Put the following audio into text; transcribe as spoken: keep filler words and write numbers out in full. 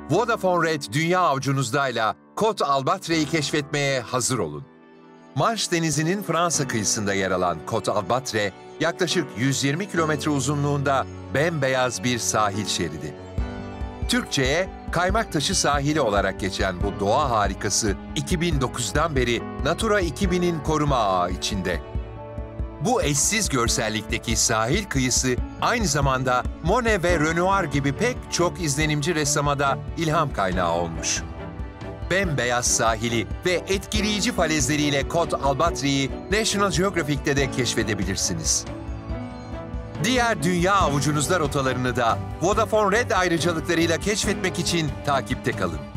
Vodafone Red dünya avucunuzdayla Côte Albatre'yi keşfetmeye hazır olun. Manş Denizi'nin Fransa kıyısında yer alan Côte Albatre, yaklaşık yüz yirmi kilometre uzunluğunda bembeyaz bir sahil şeridi. Türkçe'ye Kaymak Taşı Sahili olarak geçen bu doğa harikası iki bin dokuzdan beri Natura iki binin koruma ağı içinde. Bu eşsiz görsellikteki sahil kıyısı aynı zamanda Monet ve Renoir gibi pek çok izlenimci ressama da ilham kaynağı olmuş. Bembeyaz sahili ve etkileyici falezleriyle Côte Albatre'yi National Geographic'te de keşfedebilirsiniz. Diğer dünya avucunuzda rotalarını da Vodafone Red ayrıcalıklarıyla keşfetmek için takipte kalın.